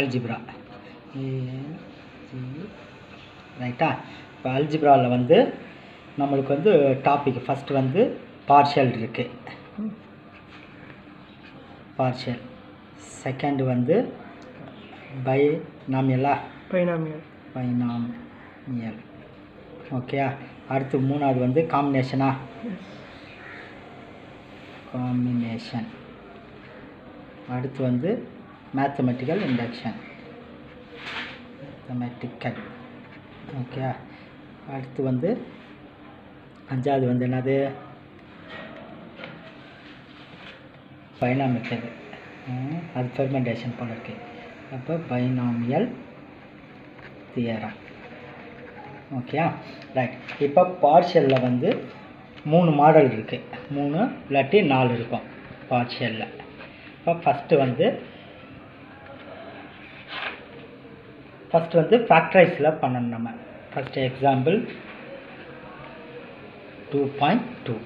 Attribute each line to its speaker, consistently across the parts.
Speaker 1: Algebra ரைட்டா. இப்போ ஆல்ஜிப்ராவில் வந்து நம்மளுக்கு வந்து டாபிக் ஃபஸ்ட்டு வந்து பார்ஷியல் இருக்குது, பார்ஷியல். செகண்ட் வந்து பைனாமியல். ஓகே. அடுத்து மூணாவது வந்து காம்பினேஷனா, காம்பினேஷன். அடுத்து வந்து மேத்தமெட்டிக்கல் இண்டக்ஷன், மேத்தமெட்டிக்கல். ஓகே. அடுத்து வந்து அஞ்சாவது வந்து என்னது, பைனாமியல். அது ஃபெர்மெண்டேஷன் போல இருக்குது. அப்போ பைனாமியல் தியரம். Okay right. இப்போ பார்ஷியலில் வந்து 3 மாடல் இருக்குது, 3 இல்லாட்டி 4 இருக்கும் பார்ஷியலில். இப்போ ஃபஸ்ட்டு வந்து ஃபேக்டரைஸில் பண்ணணும் நம்ம. First example 2.2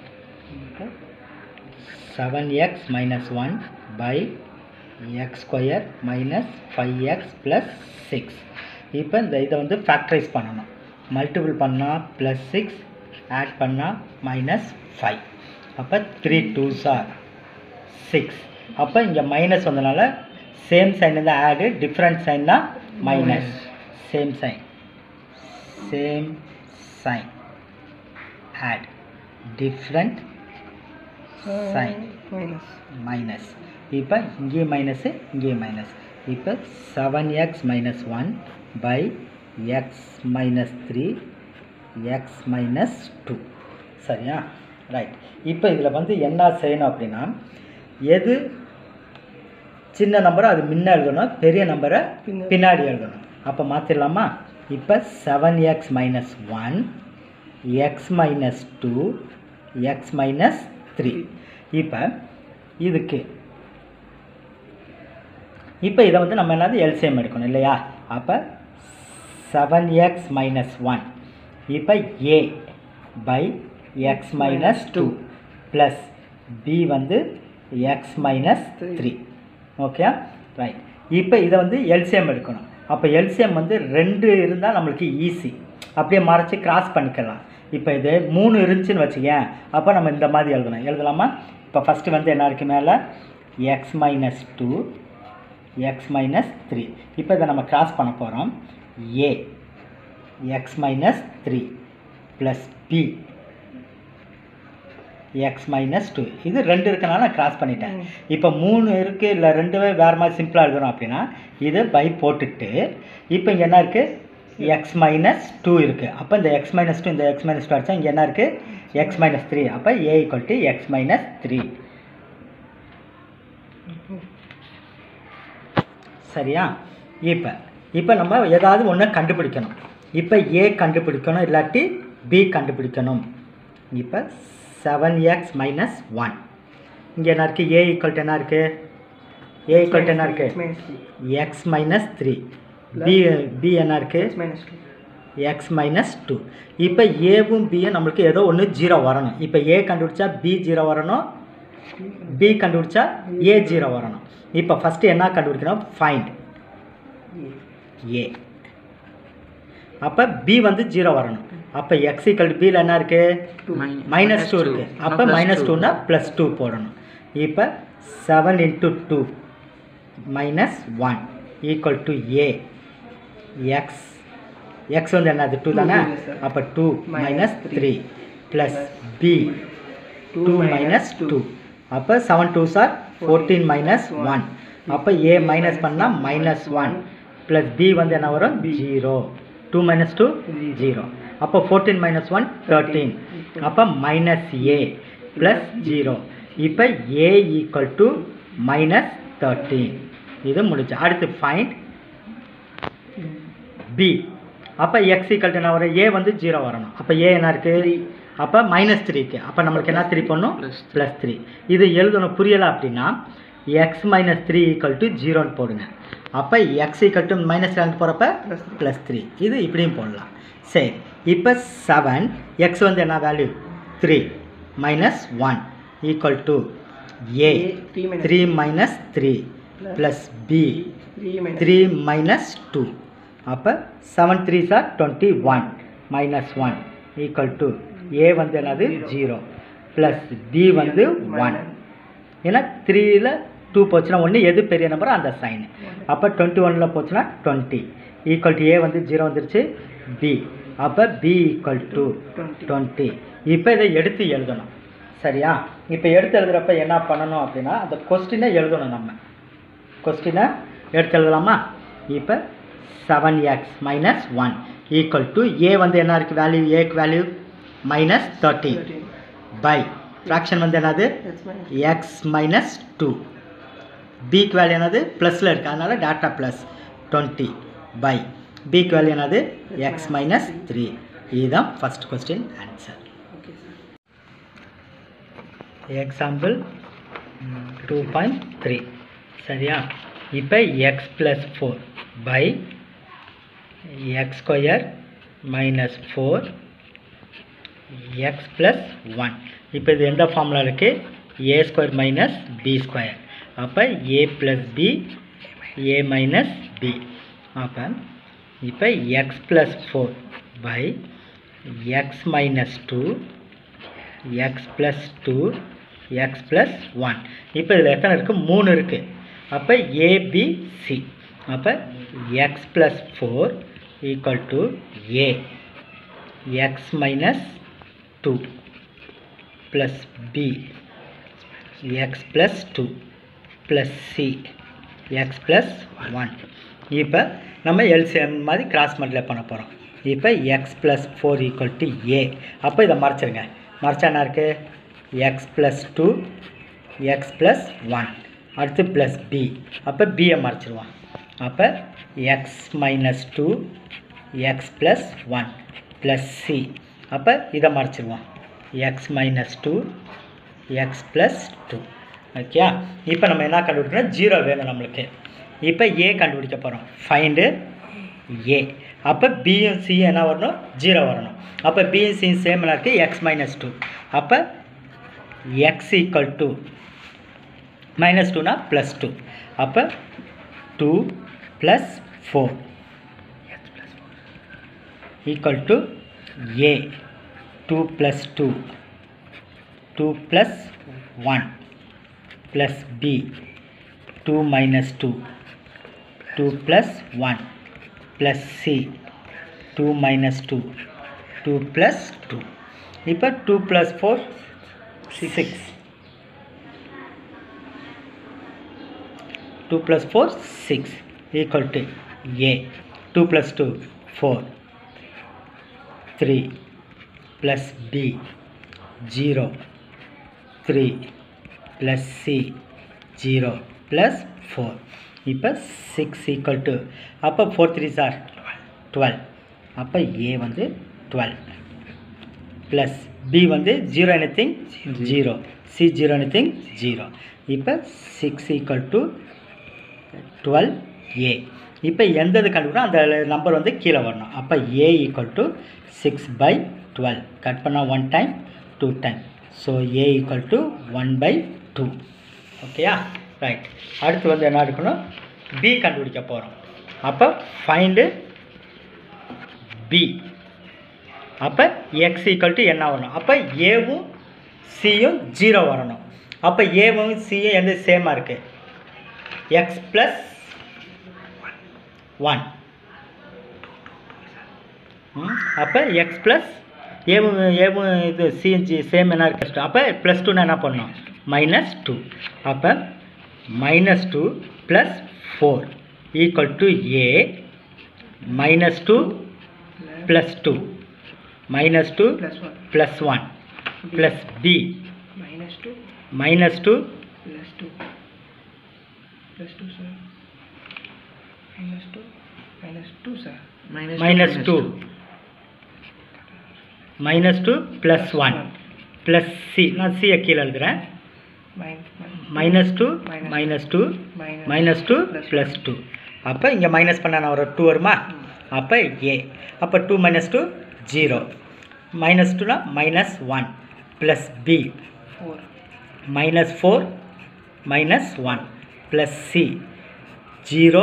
Speaker 1: 7x - 1 by x square minus 5x plus 6. இப்போ இதை வந்து ஃபேக்டரைஸ் பண்ணணும். மல்டிபிள் பண்ணால் +6, ஆட் பண்ணால் -5. அப்போ 3 2s are 6. அப்போ இங்கே மைனஸ் வந்தனால சேம் சைன் தான் ஆடு, டிஃப்ரெண்ட் சைன் தான் minus. Same sign add, different sign minus. இப்போ இங்கே மைனஸு, இங்கே மைனஸ். இப்போ 7x - 1 by x - 3 x - 2. சரியா ரைட். இப்போ இதில் வந்து என்ன செய்யணும் அப்படின்னா, எது சின்ன நம்பரை அது முன்ன எழுதணும், பெரிய நம்பரை பின்னாடி எழுதணும். அப்போ மாற்றிடலாமா? இப்போ 7x - 1 x - 2 x - 3. இப்போ இதுக்கு இப்போ இதை வந்து நம்ம என்னது எல்சிஎம் எடுக்கணும் இல்லையா? அப்போ 7x - 1 இப்போ a by x - 2 plus b வந்து x - 3. Okay right. இப்போ இதை வந்து எல்சிஎம் எடுக்கணும். அப்போ எல்சிஎம் வந்து 2 இருந்தால் நம்மளுக்கு ஈஸி, அப்படியே மறைச்சி கிராஸ் பண்ணிக்கலாம். இப்போ இது 3 இருந்துச்சுன்னு வச்சுக்கேன், அப்போ நம்ம இந்த மாதிரி எழுதலாமா? இப்போ ஃபஸ்ட்டு வந்து என்ன இருக்குது மேலே, x - 2 x - 3. இப்போ இதை நம்ம கிராஸ் பண்ண போகிறோம். a x - 3 plus b x - 2. இது 2 இருக்கனால நான் கிராஸ் பண்ணிட்டேன். இப்போ 3 இருக்குது, இல்லை 2வே வேறு மாதிரி சிம்பிளாக எழுதணும் அப்படின்னா இது பை போட்டுட்டு, இப்போ இங்கே என்ன இருக்குது, x - 2 இருக்குது. அப்போ இந்த x - 2 இந்த x - 2 அடிச்சா இங்கே என்ன இருக்குது, x - 3. அப்போ a = x - 3. சரியா? இப்போ நம்ம ஏதாவது ஒன்று கண்டுபிடிக்கணும். இப்போ a கண்டுபிடிக்கணும், இல்லாட்டி b கண்டுபிடிக்கணும். இப்போ 7x - 1 இங்கே என்ன இருக்குது, a = என்ன இருக்குது, a = என்ன இருக்குது, x - 3. b என்ன இருக்குது, x - 2. இப்போ ஏவும் பியும் நம்மளுக்கு ஏதோ ஒன்று 0 வரணும். இப்போ a கண்டுபிடிச்சா b 0 வரணும், b கண்டுபிடிச்சா a 0 வரணும். இப்போ ஃபஸ்ட்டு என்ன கண்டுபிடிக்கணும், ஃபைண்ட் a. அப்போ b வந்து 0 வரணும். அப்போ x = bயில் என்ன இருக்குது, -2 இருக்குது. அப்போ -2னா +2 போடணும். இப்போ 7 × 2 -1 = a. x வந்து என்னது, 2 தானே. அப்போ 2 - 3 ப்ளஸ் b 2 - 2. அப்போ 7 2s are 14 - 1. அப்போ a மைனஸ் பண்ணால் -1 ப்ளஸ் b வந்து என்ன வரும், 0. 2 - 2 0. அப்போ 14 - 1 13. அப்போ -a ப்ளஸ் 0. இப்போ a = -13. இது முடிச்சு. அடுத்து ஃபைண்ட் b. அப்போ x = என்ன வரும், a வந்து 0 வரணும். அப்போ a என்ன இருக்குது, அப்போ -3 இருக்குது. அப்போ நம்மளுக்கு என்ன 3 பண்ணணும், +3. இது எழுதணும். புரியலை அப்படின்னா x - 3 = 0ன்னு போடுங்க. அப்போ x = -2 போகிறப்ப +3. இது இப்படியும் போடலாம். சரி. இப்போ 7 x வந்து என்ன value, 3 - 1 = a 3 - 3 plus b 3 minus 2 அப்போ 7 3s are 21 minus 1 equal to a வந்து என்னது 0 plus b வந்து 1 ஏன்னா 3ல் 2 போச்சுன்னா 1 எது பெரிய நம்பர் அந்த சைன் அப்போ 21ல் போச்சுன்னா 20 equal to a வந்து 0 வந்துருச்சு b அப்போ b equal to 20 இப்போ இதை எடுத்து எழுதணும் சரியா இப்போ எடுத்து எழுதுகிறப்ப என்ன பண்ணணும் அப்படின்னா அந்த கொஸ்டினை எழுதணும் நம்ம கொஸ்டினை எடுத்து எழுதலாமா இப்போ 7x minus 1 equal to a வந்து என்ன இருக்குது வேல்யூ ஏக்கு வேல்யூ minus 13 by fraction வந்து என்னது x minus 2 bக்கு வேல்யூ என்னது ப்ளஸில் இருக்குது அதனால் டேட்டா ப்ளஸ் 20 by bக்கு வேல்யூ என்னது x minus 3 இதுதான் ஃபஸ்ட் கொஸ்டின் ஆன்சர் எக்ஸாம்பிள் 2.3 சரியா இப்போ x plus 4 by x square minus 4 x plus 1 இப்போ இது எந்த ஃபார்முலா இருக்குது a square minus b square அப்போ a plus b a minus b அப்போ இப்போ x plus 4 by x minus 2 x plus 2 x plus 1 இப்போ இதில் எத்தனை இருக்குது 3 இருக்குது அப்போ a b c அப்போ x plus 4 equal to a x minus 2 plus b x plus 2 plus c x plus 1 இப்போ நம்ம LCM மாதிரி கிராஸ் மல்டிப்ளை பண்ண போகிறோம் இப்போ x plus 4 equal to a அப்போ இதை மறைச்சிருங்க மறைச்சா என்ன இருக்குது x plus 2 x plus 1 அடுத்து plus b அப்போ b மறைச்சிருவோம் அப்போ x minus 2 x plus 1 plus c அப்போ இதை மறைச்சிருவோம் x minus 2 x plus 2 okay இப்போ நம்ம என்ன கண்டுபிடிக்கணும் 0 வேணும் நம்மளுக்கு இப்போ a கண்டுபிடிக்க போகிறோம் ஃபைண்டு a அப்போ பியும் சியும் என்ன வரணும் 0 வரணும் அப்போ பியும் சியும் சேம் என்ன இருக்குது x minus 2 அப்போ x equal to minus 2 plus 2 அப்போ 2 plus 4 equal to a 2 plus 2 2 plus 1 plus b 2 minus 2 2 plus 1 plus c 2 minus 2 2 plus 2 இப்போ 2 plus 4 6 2 plus 4 6 equal to a 2 plus 2 4 3 plus b 0 3 plus c 0 plus 4 இப்போ 6 equal to அப்போ 4 3s are 12 அப்போ a வந்து 12 plus b வந்து 0 anything 0 c 0 anything 0 இப்போ 6 equal to 12a இப்போ எந்த இது கண்டுபிடிக்கணும் அந்த நம்பர் வந்து கீழே வரணும் அப்போ a equal to 6 by 12 cut பண்ணால் 1 time 2 time so a equal to 1 by 2 ஓகேயா ரைட் அடுத்து வந்து என்ன இருக்கணும் b கண்டுபிடிக்க போகிறோம் அப்போ ஃபைண்டு b அப்போ x equal to என்ன வரணும் அப்போ ஏவும் சியும் 0 வரணும் அப்போ ஏவும் சியும் எந்த சேமாக இருக்குது x plus 1 அப்போ x plus ஏவும் இது சிஎன்ஜி சேம் என்ன இருக்குது அப்போ ப்ளஸ் 2 என்ன பண்ணணும் minus 2 அப்போ minus 2 plus 4 equal to a minus 2 plus 2 minus 2 plus 1 plus b minus 2 plus 2 plus 2 sir minus 2 sir minus 2 minus 2 plus 1 plus c நான் c கீழே எழுதுறேன் minus 2 minus 2 minus 2 plus 2 அப்போ இங்கே மைனஸ் பண்ண நான் ஒரு 2 வருமா அப்போ a அப்போ 2 minus 2 0 minus 2 minus 1 plus b minus 4 minus 1 plus C 0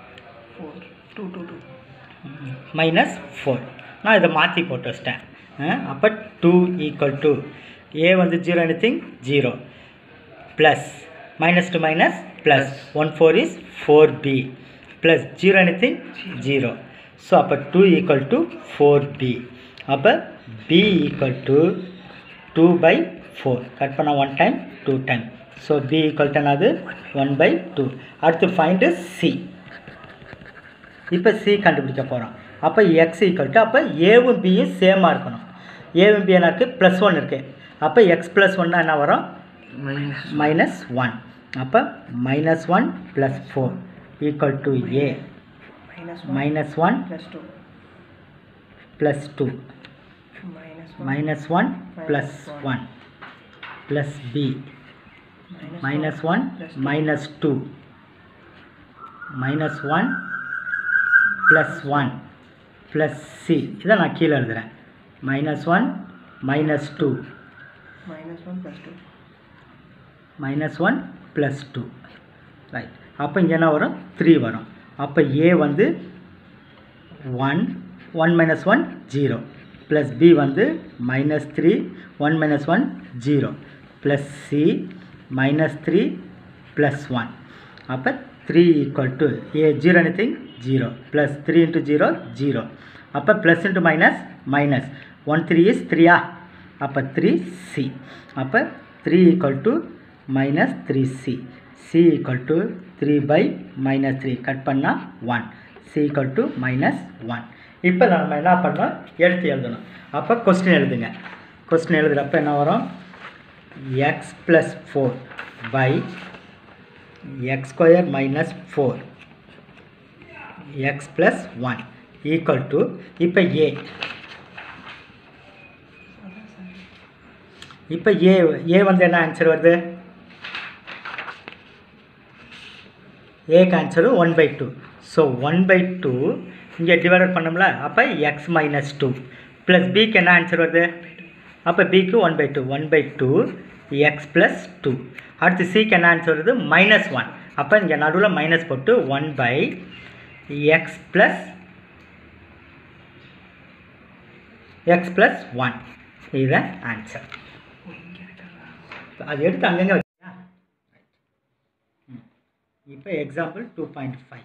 Speaker 1: minus 4 நான் இதை மாற்றி போட்டு வச்சிட்டேன் அப்போ 2 equal to A வந்து 0 anything 0 plus minus to minus plus 1 4 is 4B plus 0 anything 0 so அப்போ 2 equal to 4B அப்போ B equal to 2 by 4 cut பண்ண 1 time 2 time so B equal to another 1 by 2 அடுத்து find C இப்போ C கண்டுபிடிக்க போகிறோம் அப்போ x equal to அப்போ ஏவும் பியும் சேமாக இருக்கணும் ஏவும் பி என்ன இருக்குது ப்ளஸ் 1 இருக்குது அப்போ எக்ஸ் ப்ளஸ் ஒன்னா என்ன வரும் மைனஸ் 1 அப்போ minus 1 plus 4 equal to a minus 1 plus 2 minus 1 plus 1 plus B minus 1 minus 2 minus 1 plus 1 plus C இதை நான் கீழே எழுதுகிறேன் minus 1 minus 2 minus 1 plus 2 right அப்போ இங்கே என்ன வரும் 3 வரும் அப்போ A வந்து 1 minus 1 0 plus B வந்து minus 3 1 minus 1 0 plus C minus 3 plus 1 அப்போ 3 equal to A 0 anything 0 plus 3 into 0 0 அப்போ plus into minus minus 1 3 is 3 அப்போ 3C அப்போ 3 equal to minus 3C C equal to 3 by minus 3 cut பண்ணால் 1 C equal to minus 1 இப்போ நம்ம என்ன பண்ணோம் எடுத்து எழுதணும் அப்போ கொஸ்டின் எழுதுங்க கொஸ்டின் எழுதுகிறப்ப என்ன வரும் x plus 4 by x square minus 4 x plus 1 equal to இப்போ A இப்போ A வந்து என்ன ஆன்சர் வருது ஏக்கு ஆன்சர் 1 by 2 ஸோ 1 by 2 இங்கே டிவைடட் பண்ணோம்ல அப்போ x minus 2 ப்ளஸ் பிக்கு என்ன ஆன்சர் வருது அப்போ பிக்கு 1 by 2 1 by 2 x plus 2 அடுத்து சிக்கு என்ன ஆன்சர் வருது minus 1 அப்போ இங்கே நடுவில் மைனஸ் போட்டு 1 by x plus 1 இதுதான் ஆன்சர் அது எடுத்து அங்கங்கே வச்சுக்கா இப்போ எக்ஸாம்பிள் 2.5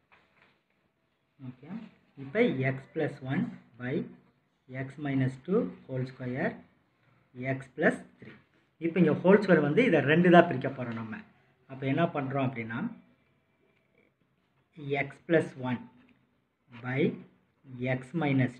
Speaker 1: ஓகே இப்போ x plus 1 by x minus 2 whole square x plus 3 இப்போ இங்கே ஹோல் ஸ்கொயர் வந்து இதை ரெண்டு தான் பிரிக்க போகிறோம் நம்ம அப்போ என்ன பண்ணுறோம் அப்படின்னா x plus 1 by x minus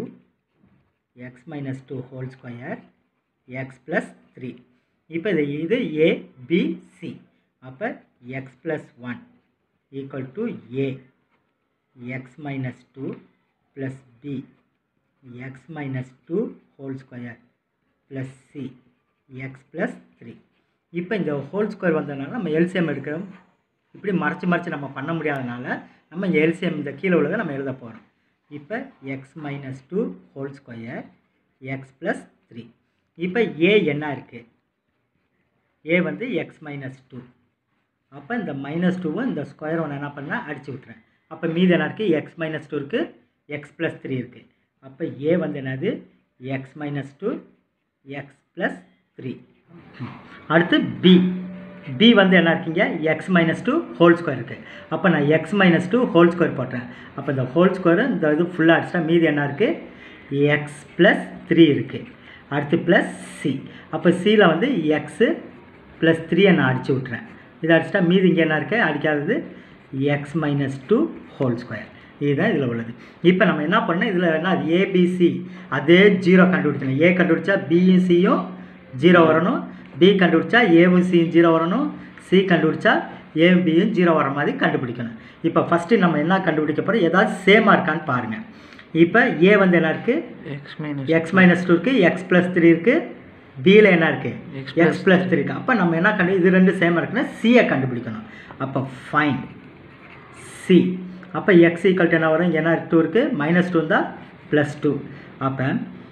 Speaker 1: 2 whole square x plus 3 இப்போ இது A B C அப்போ x plus 1 equal to A x minus 2 plus B x minus 2 whole square plus C x plus 3 இப்போ இந்த ஹோல் ஸ்கொயர் வந்ததுனால நம்ம LCM எடுக்கிறோம் இப்படி மறைச்சு நம்ம பண்ண முடியாதனால நம்ம எல்சிஎம் இந்த கீழே உள்ளதை நம்ம எழுத போகிறோம் இப்போ x minus 2 whole square x plus 3 இப்போ A என்ன இருக்குது A வந்து x minus 2 அப்போ இந்த minus 2 இந்த ஸ்கொயர் ஒன்று என்ன பண்ணால் அடிச்சு விட்றேன் அப்போ மீது என்ன இருக்குது x minus 2 இருக்குது x plus 3 இருக்குது அப்போ A வந்து என்னது x minus 2 x plus 3 அடுத்து B வந்து என்ன இருக்குங்க x minus 2 ஹோல் ஸ்கொயர் இருக்குது அப்போ நான் x minus 2 ஹோல் ஸ்கொயர் போட்டுறேன் அப்போ இந்த ஹோல் ஸ்கொயர் இந்த இது ஃபுல்லாக அடிச்சிட்டா மீது என்ன இருக்குது x plus 3 இருக்குது அடுத்து ப்ளஸ் C அப்போ Cயில் வந்து x plus 3 நான் அடிச்சு விட்றேன் இதை அடிச்சிட்டா மீது இங்கே என்ன இருக்குது அடிக்காதது x minus 2 ஹோல் ஸ்கொயர் இதுதான் இதில் உள்ளது இப்போ நம்ம என்ன பண்ணோம் இதில் என்ன அது ஏபிசி அதே 0 கண்டுபிடிக்கணும் A கண்டுபிடிச்சா பியும் சியும் 0 வரணும் B கண்டுபிடிச்சா ஏவும் சியும் 0 வரணும் C கண்டுபிடிச்சா ஏவும் பியும் 0 வர மாதிரி கண்டுபிடிக்கணும் இப்போ ஃபஸ்ட்டு நம்ம என்ன கண்டுபிடிக்க போகிறோம் ஏதாவது சேமாக இருக்கான்னு பாருங்கள் இப்போ A வந்து என்ன இருக்குது x minus 2 இருக்குது x plus 3 இருக்குது Bயில் என்ன இருக்குது x plus 3 இருக்குது அப்போ நம்ம என்ன இது ரெண்டு சேமாக இருக்குன்னா Cயை கண்டுபிடிக்கணும் அப்போ ஃபைன் C அப்போ x equal to என்ன வரும் இங்கே என்ன 2 இருக்குது minus 2 இருந்தால் plus 2 அப்போ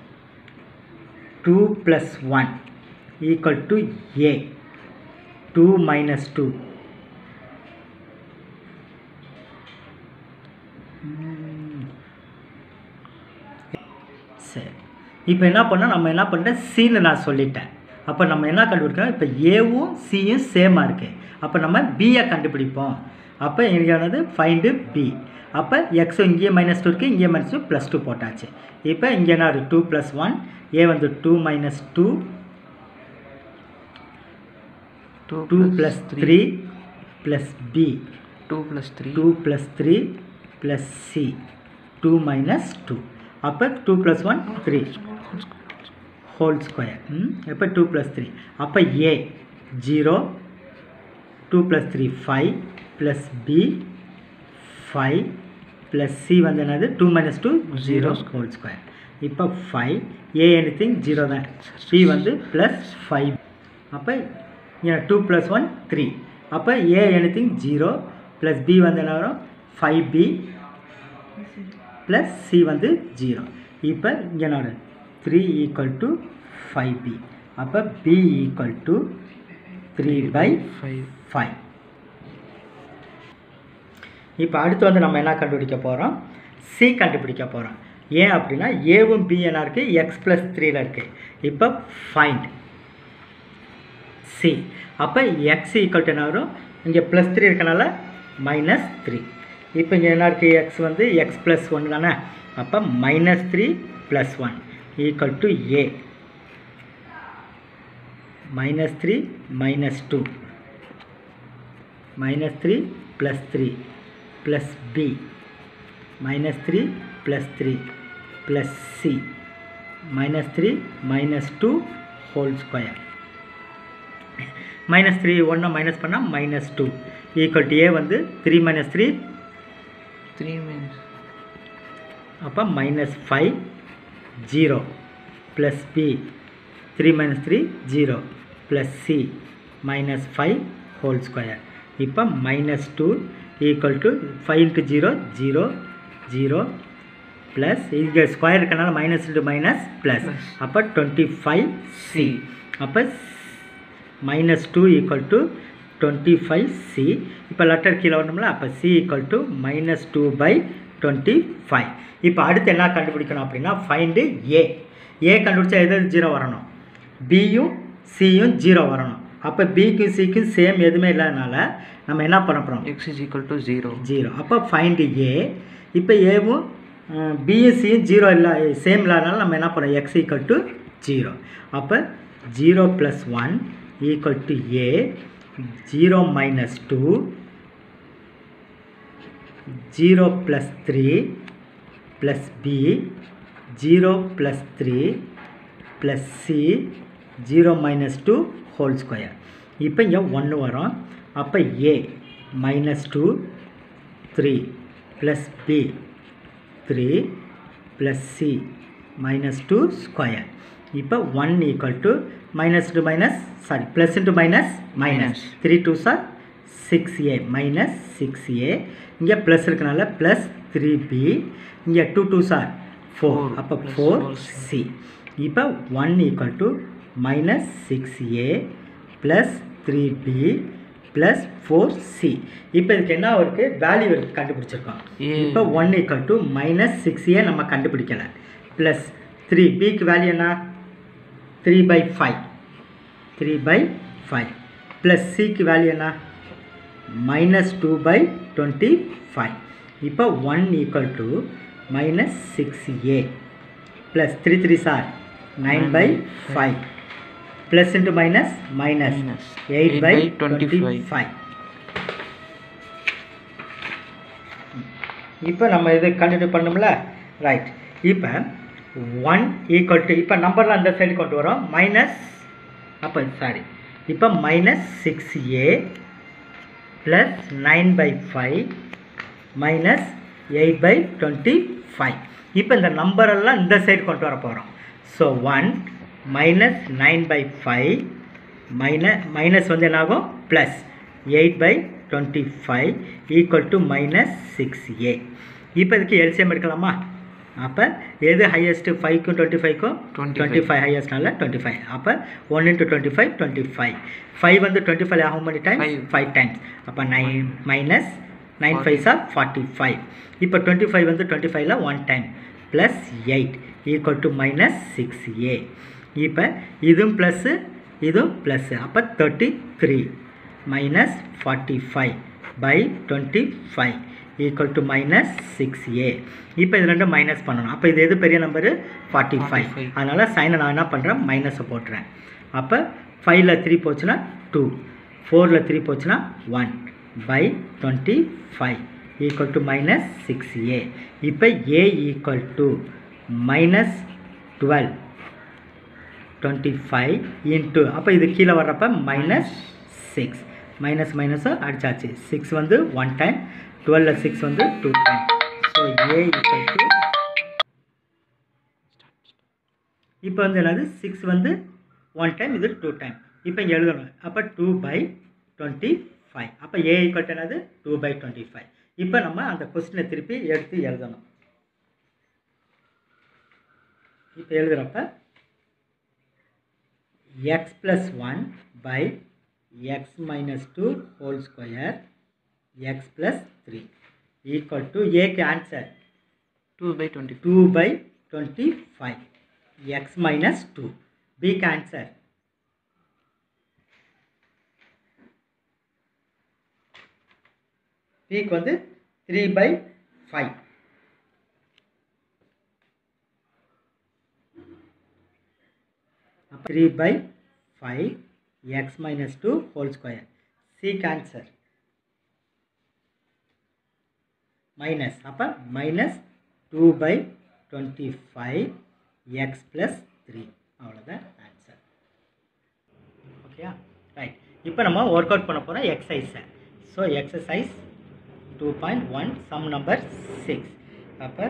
Speaker 1: 2 plus 1 equal to A 2 minus 2 சரி, இப்போ என்ன பண்ணால் நம்ம என்ன பண்ணுறேன் சின்னு நான் சொல்லிட்டேன். அப்போ நம்ம என்ன கண்டுபிடிக்கிறோம், இப்போ ஏவும் சியும் சேமாக இருக்குது. அப்போ நம்ம பியை கண்டுபிடிப்போம். அப்போ எங்களுக்கானது ஃபைண்டு பி. அப்போ எக்ஸும் இங்கே -2 இருக்குது, இங்கே -2 +2 போட்டாச்சு. இப்போ இங்கே என்ன இருக்குது 2 + 1, ஏ வந்து 2 - 2 2 + 3 + b 2 + 3 + c 2 - 2. அப்போ 2 + 1 3 ஹோல் ஸ்கொயர். இப்போ 2 + 3. அப்போ ஏ 0, 2 + 3 5 + b 5 + c வந்து என்னது 2 - 2 0 ஹோல் ஸ்கொயர். இப்போ 5 ஏ எனிதிங் 0 தான், b வந்து +5. அப்போ 2 + 1 3. அப்போ ஏ எனிதிங் 0 + b வந்து என்ன வரும் 5b + c வந்து 0. இப்போ இங்கே என்ன வரும் 3 = 5b. அப்போ b = 3/5. இப்போ அடுத்து வந்து நம்ம என்ன கண்டுபிடிக்க போகிறோம், சி கண்டுபிடிக்க போகிறோம். ஏன் அப்படின்னா ஏவும் பி என்ன இருக்குது x + 3ல் இருக்குது. இப்போ ஃபைண்ட் சி. அப்போ x = என்ன வரும், இங்கே +3 இருக்கனால -3. இப்போ இங்கே என்ன இருக்குது x வந்து x + 1 தானே. அப்போ -3 + 1 = a -3 - 2 -3 + 3 + b -3 + 3 + c -3 - 2 whole square. -3 1 minus பண்ணால் -2 = a வந்து 3 - 3 அப்போ -5 0 + b 3 - 3 0 + c -5 ஹோல் ஸ்கொயர். இப்போ -2 = 5 × 0 0 0 ப்ளஸ் இங்கே ஸ்கொயர் இருக்கனால -2 ப்ளஸ் அப்போ 25c. அப்போ -2 = 25c. இப்போ லெட்டர் கீழே வரணும்ல. அப்போ c = -2/25. இப்போ அடுத்து என்ன கண்டுபிடிக்கணும் அப்படின்னா ஃபைண்டு ஏ. ஏ கண்டுபிடிச்சா எது 0 வரணும், பியும் சியும் 0 வரணும். அப்போ பிக்கும் சிக்கும் சேம் எதுவுமே இல்லாதனால நம்ம என்ன பண்ண போகிறோம்,
Speaker 2: x = 0
Speaker 1: 0. அப்போ ஃபைண்டு ஏ. இப்போ ஏவும் பியும் சியும் 0 இல்லை சேம் இல்லாதனால நம்ம என்ன பண்ணுறோம் x = 0. அப்போ 0 + 1 = a 0 - 2 0 + 3 + b 0 + 3 + c 0 - 2 whole square. இப்போ இங்கே 1 வரும். அப்போ a -2 3 + b 3 + c -2 ஸ்கொயர். இப்போ 1 = -2 + × -3 2s are 6a -6a. இங்கே ப்ளஸ் இருக்கனால +3b. இங்கே 2 2s are 4. அப்போ 4c. இப்போ 1 = -6a + 3b + 4c. இப்போ இதுக்கு என்ன இருக்குது வேல்யூ இருக்குது கண்டுபிடிச்சிருக்கோம். இப்போ 1 = -6a நம்ம கண்டுபிடிக்கலை ப்ளஸ் 3 பிக்கு வேல்யூ என்ன 3/5 3/5 ப்ளஸ் சிக்கு வேல்யூ என்ன -2/25. இப்போ 1 = -6a plus 3 3s are 9/5 plus into minus -8/25. இப்போ நம்ம இது கண்டினியூ பண்ணோம்ல, ரைட். இப்போ 1 = இப்போ நம்பர்லாம் அந்த சைடு கொண்டு வரோம் அப்போ சாரி இப்போ -6a ப்ளஸ் 9/5 -8/25. இப்போ இந்த நம்பரெல்லாம் இந்த சைடு கொண்டு வர போகிறோம். ஸோ 1 -9/5 மைனஸ் வந்து என்னாகும் ப்ளஸ் 8/25 = -6a. இப்போ இதுக்கு எல்சிஎம் எடுக்கலாமா? அப்போ எது ஹையஸ்ட்டு 5க்கும் 25க்கும் 25 ஹையஸ்ட்னால 25. அப்போ 1 × 25 25. 5 வந்து 25 how many times 5 times. அப்போ 9 - 9 5s are 45. இப்போ 25 வந்து 25ல 1 time plus 8 equal to minus 6a. இப்போ இதுவும் plus இதுவும் plus அப்போ 33 minus 45 by 25 equal to minus 6a. இப்போ இது ரெண்டும் மைனஸ் பண்ணணும். அப்போ இது எது பெரிய நம்பரு 45. அதனால் சைனை நான் என்ன பண்ணுறேன் மைனஸை போட்டுறேன். அப்போ 5ல் 3 போச்சுன்னா 2, 4ல் 3 போச்சுன்னா 1 by 25 equal to minus 6a. இப்போ a equal to minus 12 25 into அப்போ இது கீழே வர்றப்ப மைனஸ் 6 மைனஸ் மைனஸும் அடிச்சாச்சு. 6 வந்து 1 time, 12ல் 6 வந்து 2 time. So a equal to இப்போ வந்து என்னது 6 வந்து 1 time, இது 2 time. இப்போ இங்கே எழுதணும். அப்போ 2 by 25. அப்போ a equal to என்னது 2 by 25. இப்போ நம்ம அந்த கொஸ்டினை திருப்பி எடுத்து எழுதணும். இப்போ எழுதுகிறப்ப x plus 1 by x minus 2 whole square x plus 3 equal to a க்கு answer
Speaker 2: 2 by 25.
Speaker 1: 2 by 25 x minus 2. b க்கு ஆன்சர் b க்கு வந்து 3 by 5. அப்போ 3 by 5 x minus 2 whole square. c க்கு ஆன்சர் மைனஸ். அப்போ மைனஸ் 2 by 25 x plus 3. அவ்வளோதான் answer. ஓகேயா right. இப்போ நம்ம ஒர்க் அவுட் பண்ண போகிறோம் எக்ஸசைஸை. So exercise 2.1 sum number 6. அப்போ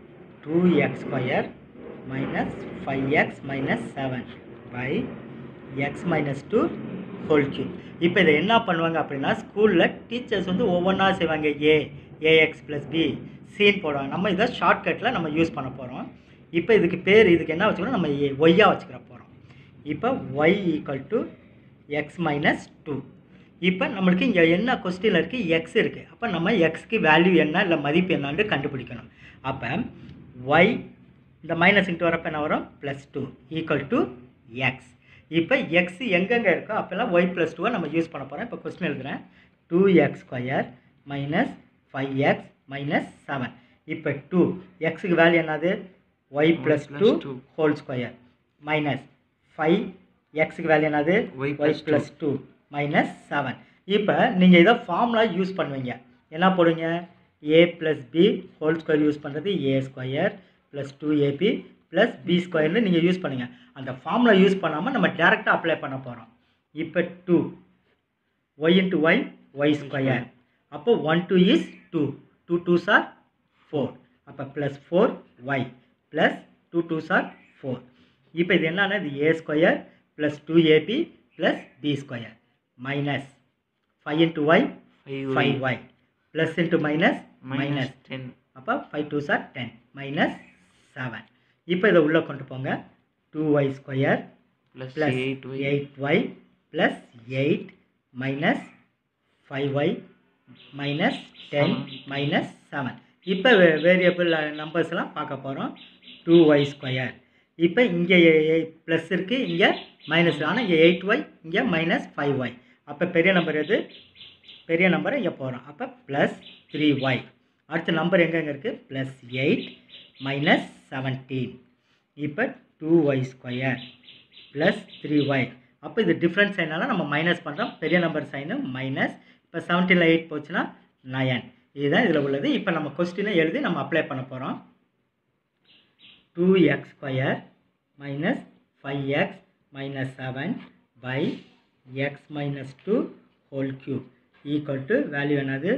Speaker 1: 2x square minus 5x minus 7 by x minus 2 whole cube. இப்போ இதை என்ன பண்ணுவாங்க அப்படின்னா ஸ்கூலில் டீச்சர்ஸ் வந்து ஒவ்வொன்றா செய்வாங்க. ax plus b சின்னு போடுவாங்க. நம்ம இதை ஷார்ட்கட்டில் நம்ம யூஸ் பண்ண போகிறோம். இப்போ இதுக்கு பேர் இதுக்கு என்ன வச்சுக்கிறோம் நம்ம ஒய்யாக வச்சுக்கிற போகிறோம். இப்போ y equal to x minus 2. இப்போ நம்மளுக்கு இங்கே என்ன கொஸ்டினில் இருக்குது x இருக்குது. அப்போ நம்ம எக்ஸ்க்கு வேல்யூ என்ன இல்லை மதிப்பு என்னான்னு கண்டுபிடிக்கணும். அப்போ y இந்த மைனஸ் இன்ட்டு வரப்போ என்ன வரும் +2 ஈக்குவல் டு எக்ஸ். இப்போ எக்ஸ் எங்கெங்கே இருக்கோ அப்போல்லாம் ஒய் ப்ளஸ் 2 நம்ம யூஸ் பண்ண போகிறோம். இப்போ கொஸ்டின் எழுதுகிறேன் 2x square minus 5x minus 7. இப்போ 2 எக்ஸுக்கு வேல்யூ என்னது y plus 2 whole square minus 5 எக்ஸுக்கு வேல்யூ என்னது ஒய் ப்ளஸ் 2 மைனஸ் 7. இப்போ நீங்கள் இதை ஃபார்முலா யூஸ் பண்ணுவீங்க. என்ன போடுவீங்க a plus b whole square use பண்ணுறது a square plus 2ab plus b ஸ்கொயர்னு நீங்கள் யூஸ் பண்ணுங்கள். அந்த ஃபார்முலா யூஸ் பண்ணாமல் நம்ம டேரெக்டாக அப்ளை பண்ண போகிறோம். இப்போ 2 y into y y square. அப்போ 1 2 இஸ் 2 2 2s are 4. அப்போ plus 4y plus 2 2s are 4. இப்போ இது என்னன்னா இது a square plus 2ab plus b square minus 5 into y 5y plus into minus minus
Speaker 2: 10.
Speaker 1: அப்போ 5 2s are 10 மைனஸ் 7. இப்போ இதை உள்ளே கொண்டு போங்க 2y square plus 8y plus 8 minus 5y minus 10 minus 7. இப்போ வேரியபிள் நம்பர்ஸ்லாம் பார்க்க போகிறோம். 2y ஸ்கொயர் இப்போ இங்கே ப்ளஸ் இருக்குது இங்கே மைனஸ், ஆனால் இங்கே 8y இங்கே மைனஸ் 5y. அப்போ பெரிய நம்பர் எது பெரிய நம்பரை இங்கே போகிறோம். அப்போ ப்ளஸ் 3y. அடுத்த நம்பர் எங்கெங்கே இருக்குது ப்ளஸ் 8 மைனஸ் 17. இப்போ 2y ஸ்கொயர் ப்ளஸ் 3y. அப்போ இது டிஃப்ரெண்ட் சைனால நம்ம மைனஸ் பண்ணுறோம். பெரிய நம்பர் சைனு மைனஸ். இப்போ 17ல் 8 போச்சுன்னா 9. இதுதான் இதில் உள்ளது. இப்போ நம்ம கொஸ்டினை எழுதி நம்ம அப்ளை பண்ண போகிறோம். 2x square minus 5x minus 7 by x minus 2 whole cube equal to value என்னது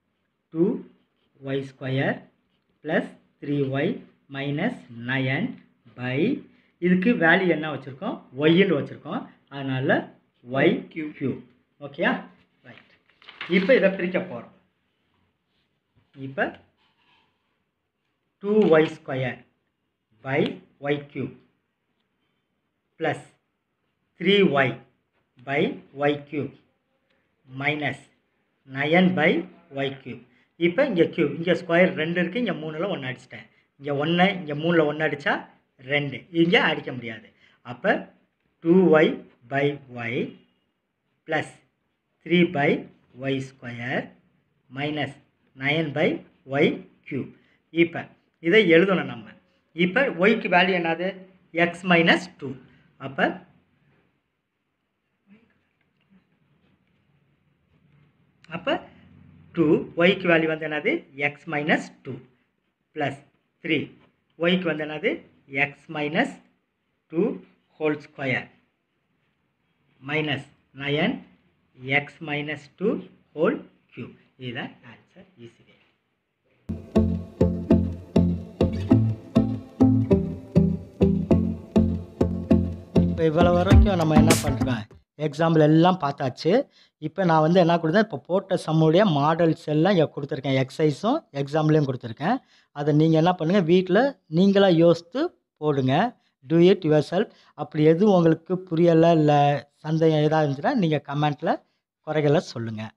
Speaker 1: 2y square plus 3y minus 9 by இதுக்கு வேல்யூ என்ன வச்சுருக்கோம் ஒய்ன்னு வச்சுருக்கோம். அதனால் y கியூப். ஓகேயா ரைட். இப்போ இதை பிரிக்க போகிறோம். இப்போ 2y ஸ்கொயர் by y cube plus 3y by y cube minus 9 by y cube. இப்போ இங்கே கியூப், இங்கே ஸ்கொயர் 2 இருக்குது, இங்கே 3ல் 1 அடிச்சிட்டேன். இங்கே 1, இங்கே 3ல் 1 அடித்தா 2, இங்கே அடிக்க முடியாது. அப்போ 2y by y plus 3 by y square minus 9 by y cube. இப்போ இதை எழுதணும் நம்ம. இப்போ ஒய்க்கு வேல்யூ என்னது? X minus 2. அப்போ அப்போ 2 ஒய்க்கு வேல்யூ வந்து என்னது? எக்ஸ் மைனஸ் 2 ப்ளஸ் 3 ஒய்க்கு வந்து என்னது? X minus 2 whole square minus 9 x minus 2 whole cube. இதுதான் ஆன்சர். ஈஸி. இப்போ இவ்வளோ வரைக்கும் நம்ம என்ன பண்ணுறோம், எக்ஸாம்பிள் எல்லாம் பார்த்தாச்சு. இப்போ நான் வந்து என்ன கொடுத்தேன், இப்போ போட்ட சம்முடைய மாடல்ஸ் எல்லாம் இங்கே கொடுத்துருக்கேன். எக்ஸசைஸும் எக்ஸாம்பிளையும் கொடுத்துருக்கேன். அதை நீங்கள் என்ன பண்ணுங்கள், வீட்டில் நீங்களாக யோசித்து போடுங்க. Do it yourself. அப்படி எதுவும் உங்களுக்கு புரியலை இல்லை சந்தேகம் ஏதாவது இருந்துச்சுன்னா நீங்கள் கமெண்ட்டில் குறைகளை சொல்லுங்கள்.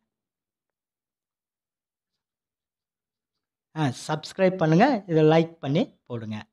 Speaker 1: சப்ஸ்கிரைப் பண்ணுங்கள், இதை லைக் பண்ணி போடுங்க.